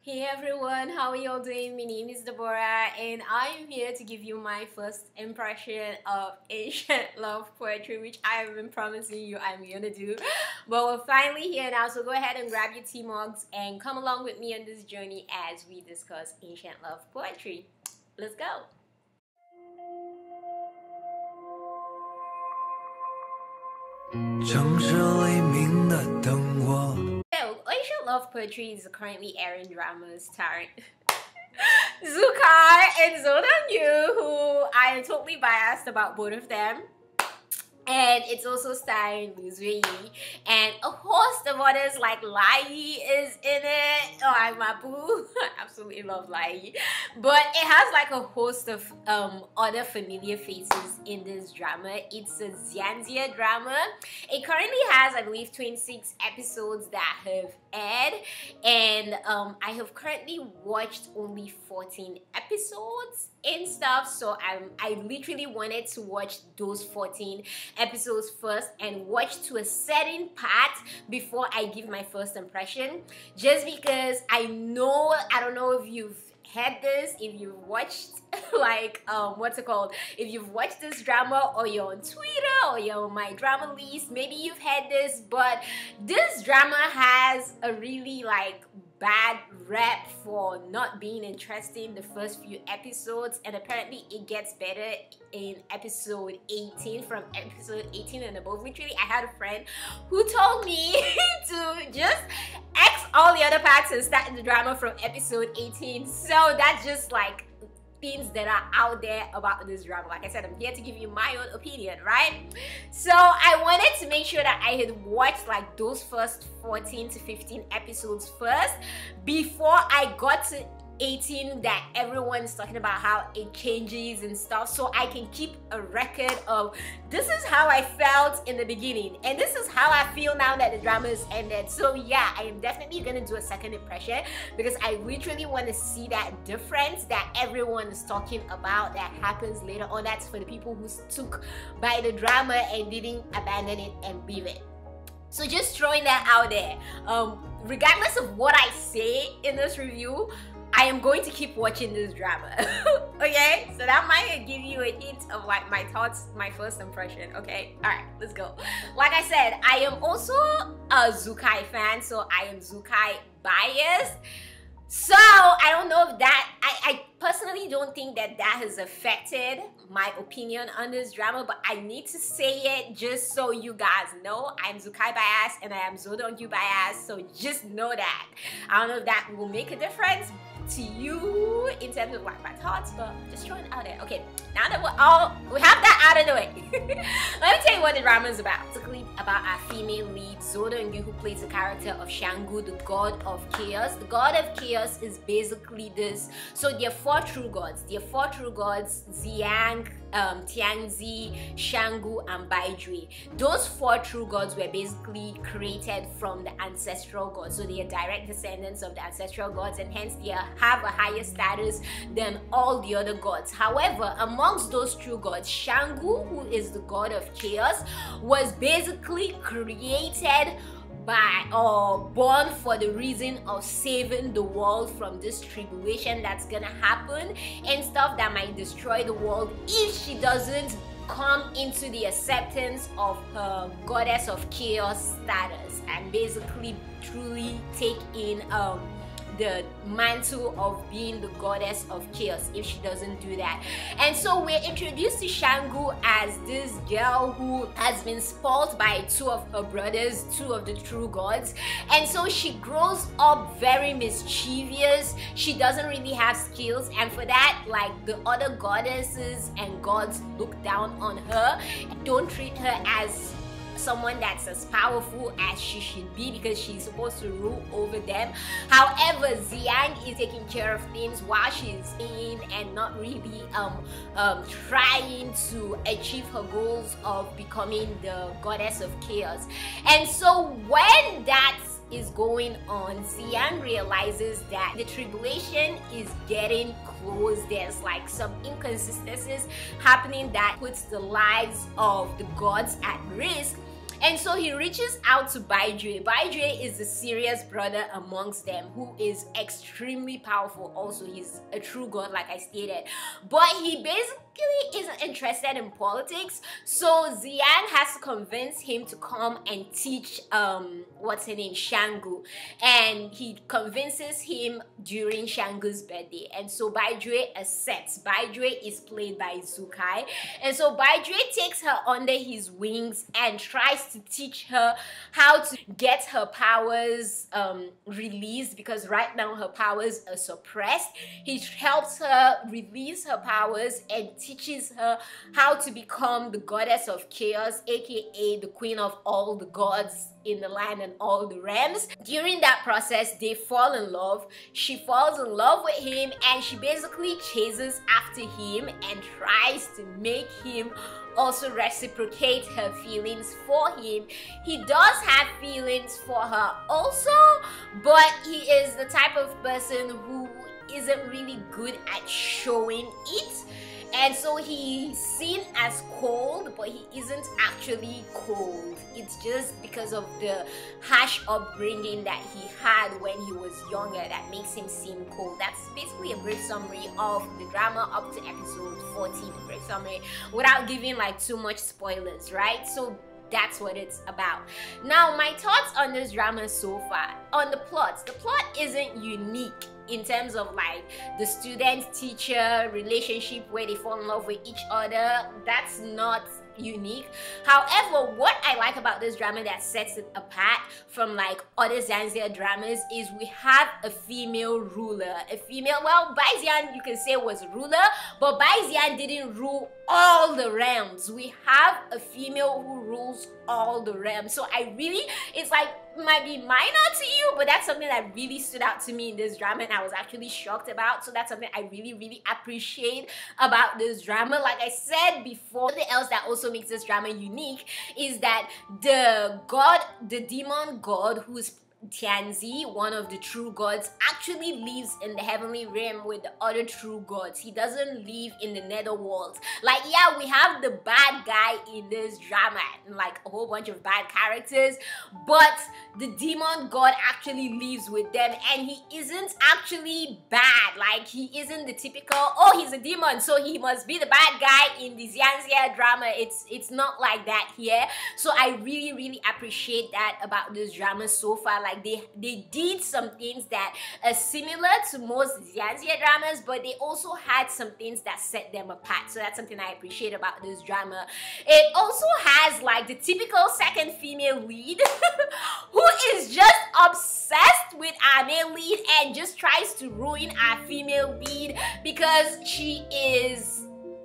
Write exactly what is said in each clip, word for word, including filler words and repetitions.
Hey everyone, how are y'all doing? My name is Deborah and I am here to give you my first impression of ancient love poetry, which I have been promising you I'm gonna do. But we're finally here now, so go ahead and grab your tea mugs and come along with me on this journey as we discuss ancient love poetry. Let's go! So, ancient love poetry is currently airing dramas starring Zukai and Zo Dong-yu, who I am totally biased about both of them. And it's also starring Liu Zui and a host of others like Lai is in it. Oh, I'm my boo. I absolutely love Lai. But it has like a host of um, other familiar faces in this drama. It's a Xianxia drama. It currently has, I believe, twenty-six episodes that have aired. And um, I have currently watched only fourteen episodes and stuff. So I'm, I literally wanted to watch those fourteen episodes first and watch to a certain part before I give my first impression, just because I know, I don't know if you've had this, if you've watched like um what's it called, if you've watched this drama or you're on Twitter or you're on my drama list, maybe you've had this, but this drama has a really like bad rep for not being interesting the first few episodes, and apparently it gets better in episode eighteen, from episode eighteen and above. Literally, I had a friend who told me to just X all the other parts and start the drama from episode eighteen. So that's just like things that are out there about this drama. Like I said, I'm here to give you my own opinion, right? So I wanted to make sure that I had watched like those first fourteen to fifteen episodes first before I got to eighteen, that everyone's talking about how it changes and stuff, so I can keep a record of this is how I felt in the beginning and this is how I feel now that the drama is ended. So yeah, I am definitely gonna do a second impression because I literally want to see that difference that everyone is talking about that happens later on. That's for the people who stuck by the drama and didn't abandon it and leave it. So just throwing that out there, um regardless of what I say in this review, I am going to keep watching this drama. Okay, so that might give you a hint of like my thoughts, my first impression. Okay, all right, let's go. Like I said, I am also a Zukai fan, so I am Zukai biased. So I don't know if that, I, I personally don't think that that has affected my opinion on this drama, but I need to say it just so you guys know. I'm Zukai biased and I am Zo Dong-yu biased, so just know that. I don't know if that will make a difference to you in terms of like my thoughts, but just throwing it out there. Okay, now that we're all, we have that out of the way, let me tell you what the drama is about. Basically about our female lead, Zo Dong-yu, who plays the character of Shanggu, the god of chaos. The god of chaos is basically this. So there are four true gods. There are four true gods: Xiang, um, Tianzi, Shanggu, and Baizhui. Those four true gods were basically created from the ancestral gods. So they are direct descendants of the ancestral gods, and hence they are, have a higher status than all the other gods. However, amongst those true gods, Shanggu, who is the god of chaos, was basically created by or born for the reason of saving the world from this tribulation that's gonna happen and stuff that might destroy the world if she doesn't come into the acceptance of her goddess of chaos status and basically truly take in um the mantle of being the goddess of chaos if she doesn't do that. And so we're introduced to Shanggu as this girl who has been spoiled by two of her brothers, two of the true gods, and so she grows up very mischievous. She doesn't really have skills, and for that, like, the other goddesses and gods look down on her, don't treat her as someone that's as powerful as she should be because she's supposed to rule over them. However, Xiang is taking care of things while she's in and not really um, um, trying to achieve her goals of becoming the goddess of chaos. And so when that is going on, Xiang realizes that the tribulation is getting close. There's like some inconsistencies happening that puts the lives of the gods at risk. And so he reaches out to Baijue. Baijue is the serious brother amongst them who is extremely powerful. Also, he's a true god, like I stated. But he basically isn't interested in politics. So Xian has to convince him to come and teach, um, what's her name, Shangu. And he convinces him during Shangu's birthday. And so Baijue accepts. Baijue is played by Zukai. And so Baijue takes her under his wings and tries to teach her how to get her powers um, released, because right now her powers are suppressed. He helps her release her powers and teaches her how to become the goddess of chaos, aka the queen of all the gods in the land and all the realms. During that process, they fall in love. She falls in love with him and she basically chases after him and tries to make him also reciprocate her feelings for him. He does have feelings for her also, but he is the type of person who isn't really good at showing it. And so he's seen as cold, but he isn't actually cold. It's just because of the harsh upbringing that he had when he was younger that makes him seem cold. That's basically a brief summary of the drama up to episode fourteen. A brief summary without giving like too much spoilers, right? So that's what it's about. Now, my thoughts on this drama so far. On the plot, the plot isn't unique in terms of like the student-teacher relationship where they fall in love with each other. That's not unique. However, what I like about this drama that sets it apart from like other Zanzibar dramas is we have a female ruler. A female, well, Baizian you can say was ruler, but Baizian didn't rule all the realms. We have a female who rules all the realms. So I really, it's like, might be minor to you, but that's something that really stood out to me in this drama and I was actually shocked about. So that's something I really, really appreciate about this drama. Like I said before, something else that also makes this drama unique is that the god, the demon god who's Tianzi, one of the true gods, actually lives in the heavenly realm with the other true gods. He doesn't live in the netherworld. Like, yeah, we have the bad guy in this drama and like a whole bunch of bad characters, but the demon god actually lives with them and he isn't actually bad. Like, he isn't the typical, oh, he's a demon, so he must be the bad guy in the Xianxia drama. It's it's not like that here. So I really, really appreciate that about this drama so far. Like, they they did some things that are similar to most Xianxia dramas, but they also had some things that set them apart. So that's something I appreciate about this drama. It also has like the typical second female lead who is just obsessed with our male lead and just tries to ruin our female lead because she is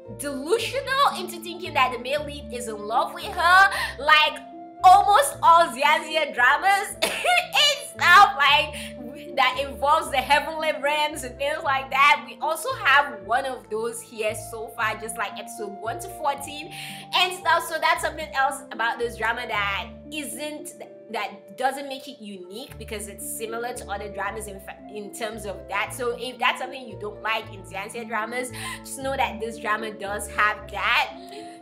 delusional into thinking that the male lead is in love with her. Like almost all Xianxia dramas and stuff like that involves the heavenly realms and things like that. We also have one of those here so far, just like episode one to fourteen and stuff. So that's something else about this drama that isn't, that doesn't make it unique because it's similar to other dramas in in terms of that. So if that's something you don't like in Xianxia dramas, just know that this drama does have that.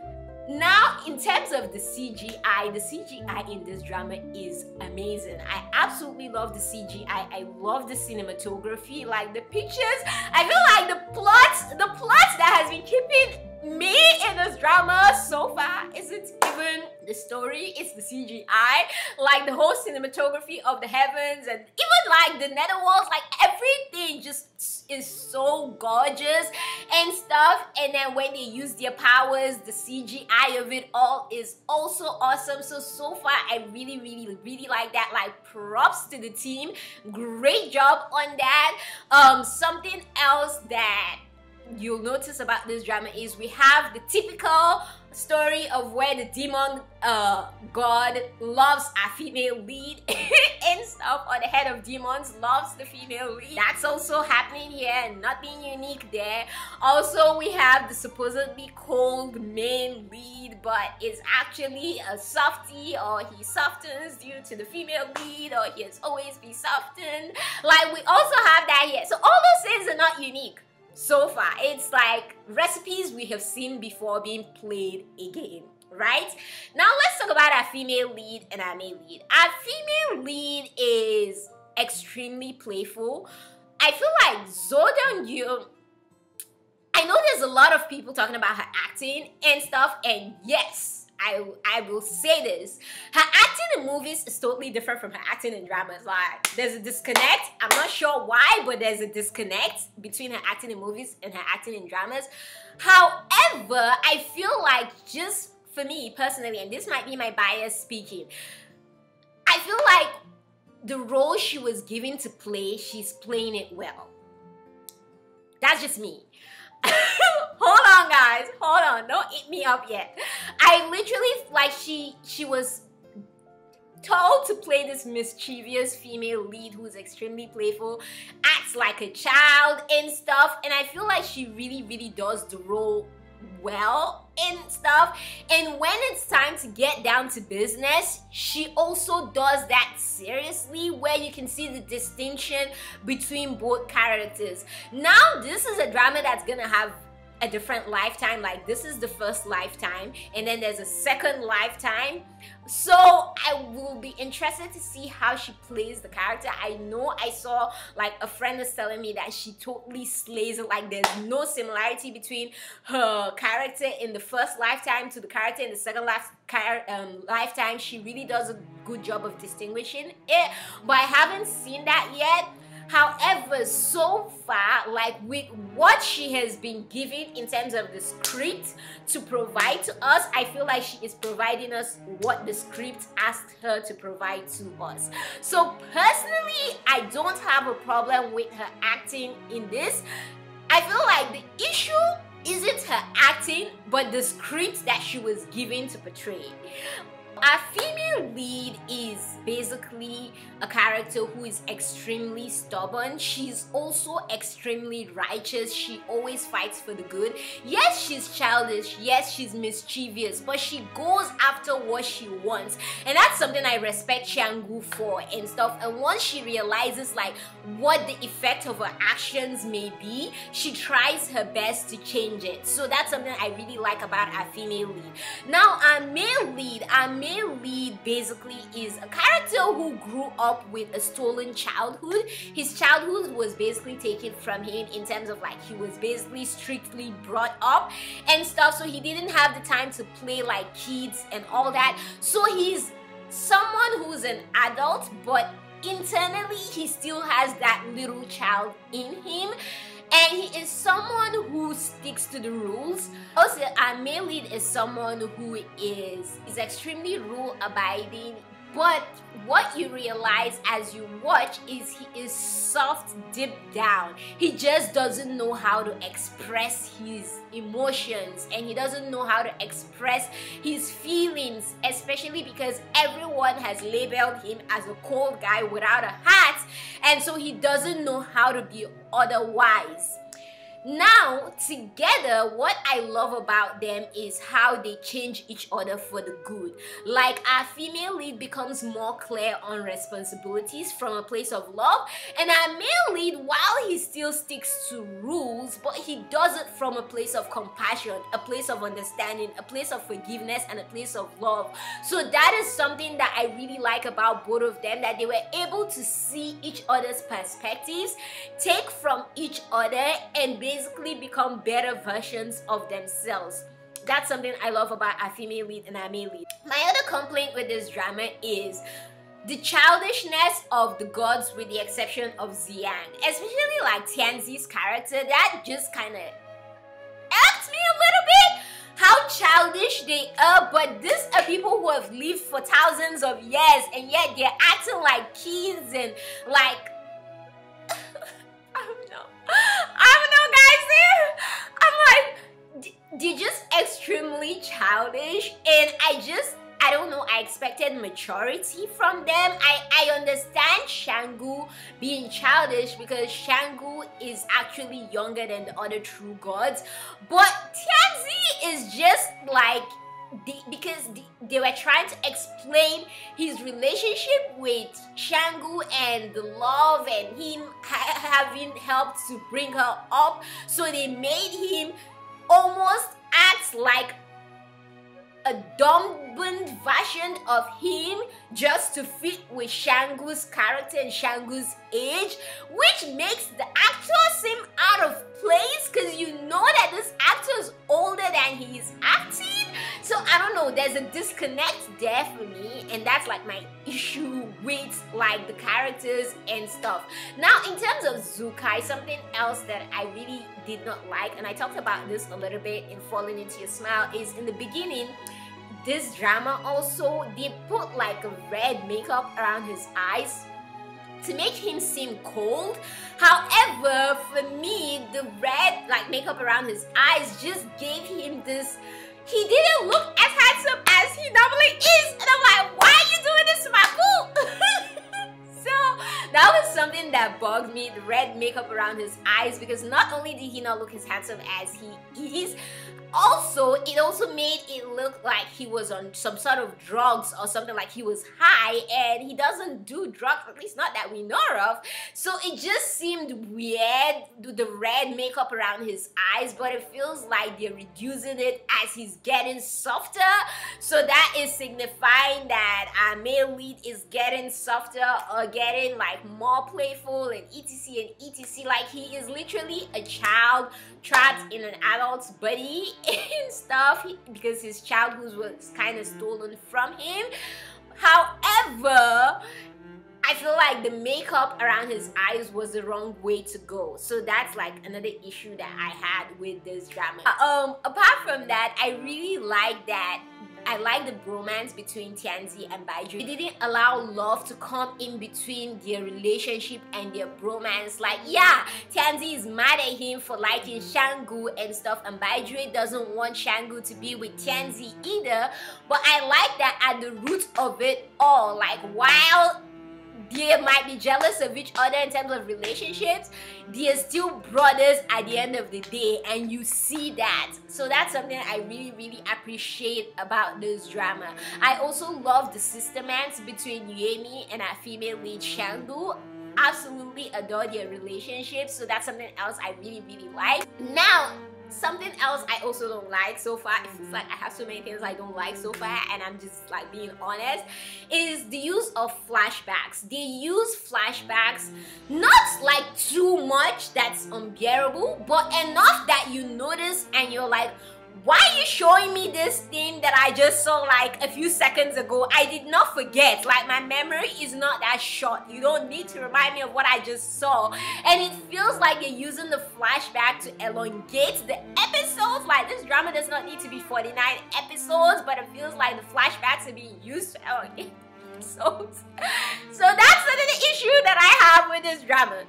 Now, in terms of the C G I, the C G I in this drama is amazing. I absolutely love the C G I. I love the cinematography, like the pictures. I feel like the plots, the plots that has been keeping me in this drama so far isn't even the story, it's the C G I. Like the whole cinematography of the heavens and even like the netherworlds, like everything just is so gorgeous and stuff. And then when they use their powers, the C G I of it all is also awesome. So so far I really really really like that. Like props to the team, great job on that. Um something else that you'll notice about this drama is we have the typical story of where the demon uh god loves a female lead and stuff, or the head of demons loves the female lead. That's also happening here, nothing unique there. Also, we have the supposedly cold main lead, but is actually a softie, or he softens due to the female lead, or he has always been softened. Like, we also have that here. So all those things are not unique so far. It's like recipes we have seen before being played again. right? Now let's talk about our female lead and our male lead. Our female lead is extremely playful. I feel like Zo Dong-gyu, I know there's a lot of people talking about her acting and stuff, and yes, I, I will say this. Her acting in movies is totally different from her acting in dramas. Like, there's a disconnect. I'm not sure why, but there's a disconnect between her acting in movies and her acting in dramas. However, I feel like, just for me personally, and this might be my bias speaking, I feel like the role she was given to play, she's playing it well. That's just me. Hold on, guys. Hold on. Don't eat me up yet. I literally, like, she she was told to play this mischievous female lead who's extremely playful, acts like a child and stuff, and I feel like she really, really does the role well and stuff. And when it's time to get down to business, she also does that seriously, where you can see the distinction between both characters. Now this is a drama that's gonna have a different lifetime. Like, this is the first lifetime, and then there's a second lifetime, so I will be interested to see how she plays the character. I know I saw, like, a friend was telling me that she totally slays it. Like, there's no similarity between her character in the first lifetime to the character in the second life um, lifetime. She really does a good job of distinguishing it, but I haven't seen that yet. However, so far, like, with what she has been given in terms of the script to provide to us, I feel like she is providing us what the script asked her to provide to us. So personally, I don't have a problem with her acting in this. I feel like the issue isn't her acting, but the script that she was given to portray. Our female lead is basically a character who is extremely stubborn. She's also extremely righteous. She always fights for the good. Yes, she's childish. Yes, she's mischievous, but she goes after what she wants. And that's something I respect Chang-woo for and stuff. And once she realizes, like, what the effect of her actions may be, she tries her best to change it. So that's something I really like about our female lead. Now, our male lead, our male lead basically is a character who grew up with a stolen childhood. His childhood was basically taken from him in terms of, like, he was basically strictly brought up and stuff, so he didn't have the time to play like kids and all that. So he's someone who's an adult, but internally he still has that little child in him. And he is someone who sticks to the rules. Also, our male lead is someone who is, is extremely rule-abiding. But what you realize as you watch is he is soft deep down. He just doesn't know how to express his emotions, and he doesn't know how to express his feelings, especially because everyone has labeled him as a cold guy without a heart, and so he doesn't know how to be otherwise. Now, together, what I love about them is how they change each other for the good. Like, our female lead becomes more clear on responsibilities from a place of love, and our male lead, while he still sticks to rules, but he does it from a place of compassion, a place of understanding, a place of forgiveness, and a place of love. So that is something that I really like about both of them, that they were able to see each other's perspectives, take from each other, and basically become better versions of themselves. That's something I love about our female lead and our male lead. My other complaint with this drama is the childishness of the gods, with the exception of Xian. Especially like Tianzi's character, that just kind of irked me a little bit. How childish they are, but these are people who have lived for thousands of years, and yet they're acting like kids and like I don't know. I don't know, guys. I'm like, they're just extremely childish, and I just, I don't know, I expected maturity from them. I, I understand Shang-gu being childish because Shang-gu is actually younger than the other true gods, but Tianzi is just like, The, because the, they were trying to explain his relationship with Shang-gu and the love and him ha having helped to bring her up, so they made him almost act like a dumbed version of him just to fit with Shangu's character and Shangu's age, which makes the actor seem out of place because you know that this actor is older than he is acting. So I don't know, there's a disconnect there for me, and that's like my issue with like the characters and stuff. Now in terms of Zukai, something else that I really did not like, and I talked about this a little bit in Falling Into Your Smile, is in the beginning this drama also they put like a red makeup around his eyes to make him seem cold. However, for me, the red like makeup around his eyes just gave him this, he didn't look as handsome as he normally is, and I'm like, why are you doing this to my boo? So that was something that bugged me, the red makeup around his eyes, because not only did he not look as handsome as he is, also it also made it look like he was on some sort of drugs or something, like he was high, and he doesn't do drugs, at least not that we know of. So it just seemed weird, the red makeup around his eyes, but it feels like they're reducing it as he's getting softer. So that is signifying that our male lead is getting softer or getting like more playful and etc and etc. Like he is literally a child trapped in an adult's body and stuff, because his childhood was kind of stolen from him. However, I feel like the makeup around his eyes was the wrong way to go. So that's like another issue that I had with this drama. Um, apart from that, I really like that I like the bromance between Tianzi and Baiju. They didn't allow love to come in between their relationship and their bromance. Like, yeah, Tianzi is mad at him for liking Shangu and stuff, and Baiju doesn't want Shangu to be with Tianzi either. But I like that at the root of it all, like while they might be jealous of each other in terms of relationships, they are still brothers at the end of the day, and you see that. So that's something I really really appreciate about this drama. I also love the sistermans between Yuemi and our female lead Shangu. Absolutely adore their relationship, so that's something else I really really like. Now, something else I also don't like so far, it feels like I have so many things I don't like so far, and I'm just like being honest, is the use of flashbacks. They use flashbacks not like too much that's unbearable, but enough that you notice and you're like, why are you showing me this thing that I just saw like a few seconds ago? I did not forget. Like, my memory is not that short. You don't need to remind me of what I just saw. And it feels like you're using the flashback to elongate the episodes. Like, this drama does not need to be forty-nine episodes, but it feels like the flashbacks are being used to elongate episodes. So that's another issue that I have with this drama.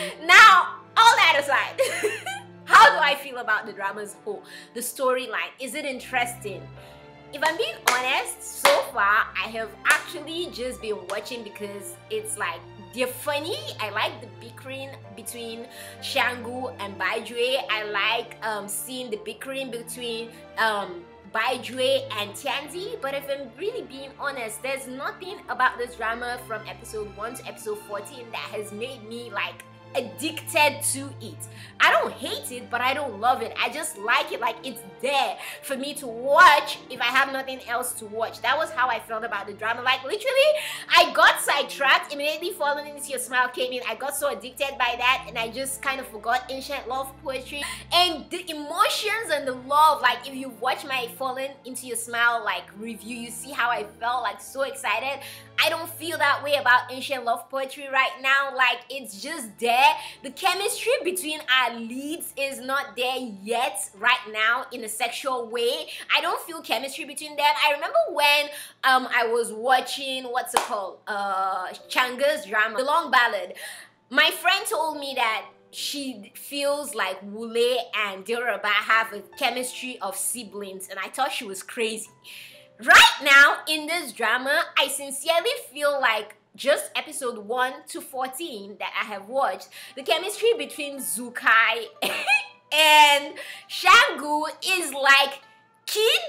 Now, all that aside, how do I feel about the drama as a whole? The storyline, is it interesting? If I'm being honest, so far I have actually just been watching because it's like they're funny. I like the bickering between Shangu and Baiju. I like um, seeing the bickering between um, Baiju and Tianzi. But if I'm really being honest, there's nothing about this drama from episode one to episode fourteen that has made me like addicted to it. I don't hate it, but I don't love it. I just like it, like it's there for me to watch if I have nothing else to watch. That was how I felt about the drama. Like, literally, I got sidetracked immediately. Falling Into Your Smile came in. I got so addicted by that, and I just kind of forgot ancient love poetry and the emotions and the love. Like, if you watch my Falling Into Your Smile like review, you see how I felt like so excited. I don't feel that way about ancient love poetry right now. Like, it's just there. The chemistry between our leads is not there yet right now in a sexual way. I don't feel chemistry between them. I remember when um I was watching, what's it called, uh Changa's drama, The Long Ballad. My friend told me that she feels like Wule and Dilraba have a chemistry of siblings, and I thought she was crazy. Right now in this drama, I sincerely feel like just episode one to fourteen that I have watched, the chemistry between Zukai and Shangu is like kids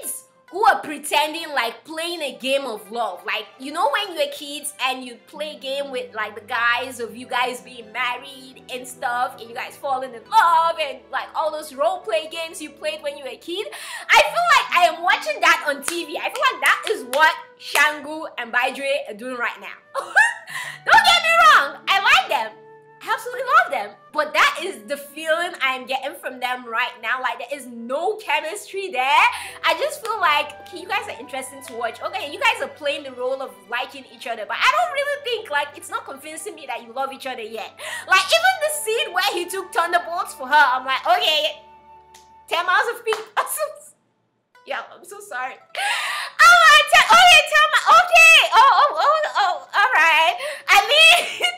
who are pretending like playing a game of love. Like, you know when you were kids and you play a game with like the guys of you guys being married and stuff, and you guys falling in love, and like all those role play games you played when you were a kid. I feel like I am watching that on T V. I feel like that is what Shangu and Baidre are doing right now. Don't get me wrong, I like them. I absolutely love them, but that is the feeling I'm getting from them right now. Like, there is no chemistry there. I just feel like, okay, you guys are interesting to watch. Okay, you guys are playing the role of liking each other, but I don't really think, like, it's not convincing me that you love each other yet. Like, even the scene where he took thunderbolts for her, I'm like, okay, ten miles of peace. Yeah, I'm so sorry. Oh, I tell, okay, tell my, okay, oh, oh, oh, oh, all right. I mean,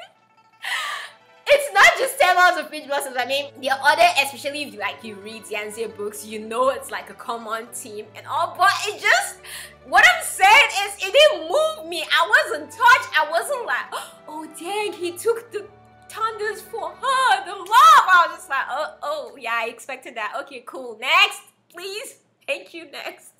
it's not just ten miles of peach blossoms. I mean, the other, especially if you like you read Yanzia books, you know it's like a common theme and all. But it just, what I'm saying is, it didn't move me. I wasn't touched. I wasn't like, oh dang, he took the thunders for her, the love. I was just like, oh, oh yeah, I expected that. Okay, cool. Next, please. Thank you. Next.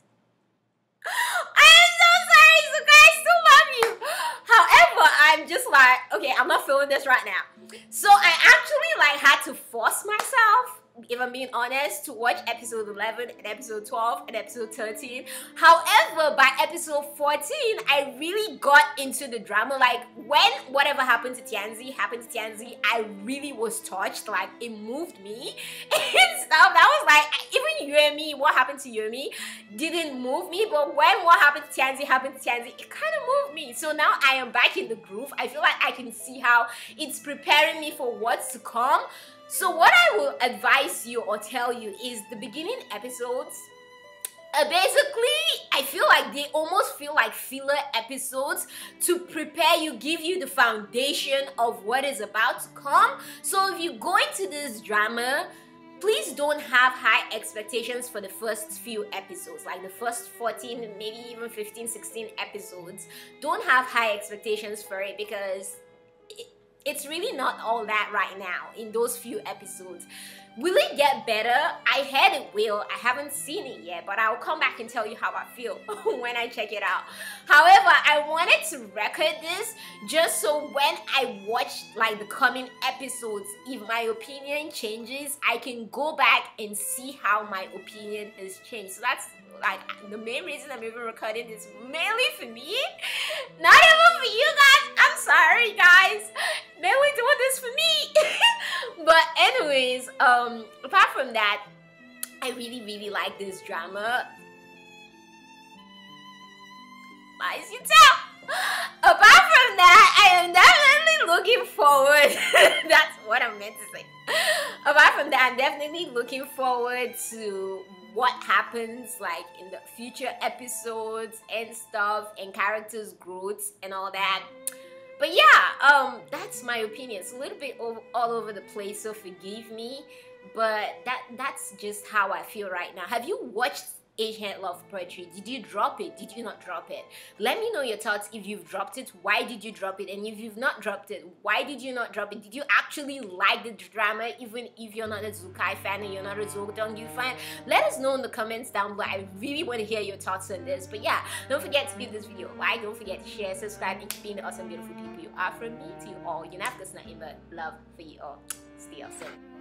I am so sorry, so guys, I still love you. However, I'm just like, okay, I'm not feeling this right now. So I actually like had to force myself, if I'm being honest, to watch episode eleven and episode twelve and episode thirteen. However, by episode fourteen, I really got into the drama. Like, when whatever happened to Tianzi happened to Tianzi, I really was touched. Like, it moved me and stuff. That was like, even Yuemi, what happened to Yuemi didn't move me, but when what happened to Tianzi happened to Tianzi, it kind of moved me. So now I am back in the groove. I feel like I can see how it's preparing me for what's to come. So what I will advise you or tell you is the beginning episodes, uh, basically, I feel like they almost feel like filler episodes to prepare you, give you the foundation of what is about to come. So if you go into this drama, please don't have high expectations for the first few episodes, like the first fourteen, maybe even fifteen, sixteen episodes. Don't have high expectations for it, because it's really not all that right now in those few episodes. Will it get better? I heard it will. I haven't seen it yet, but I'll come back and tell you how I feel when I check it out. However, I wanted to record this just so when I watch like the coming episodes, if my opinion changes, I can go back and see how my opinion has changed. So that's like the main reason I'm even recording this, mainly for me, not even for you guys. I'm sorry, guys. Mainly doing this for me. But anyways, um, apart from that, I really, really like this drama. As you tell. Apart from that, I am definitely looking forward. That's what I meant to say. Apart from that, I'm definitely looking forward to what happens like in the future episodes and stuff, and characters' growth and all that. But yeah, um, that's my opinion. It's a little bit all, all over the place, so forgive me. But that that's just how I feel right now. Have you watched Ancient Love Poetry? Did you drop it? Did you not drop it? Let me know your thoughts. If you've dropped it, why did you drop it? And if you've not dropped it, why did you not drop it? Did you actually like the drama, even if you're not a Zukai fan and you're not a Zogdongyu fan? Let us know in the comments down below. I really want to hear your thoughts on this. But yeah, don't forget to give this video a like. Don't forget to share, subscribe, and keep being the awesome, beautiful people you are. From me to you all, you know, that's nothing but love for you all. Stay awesome.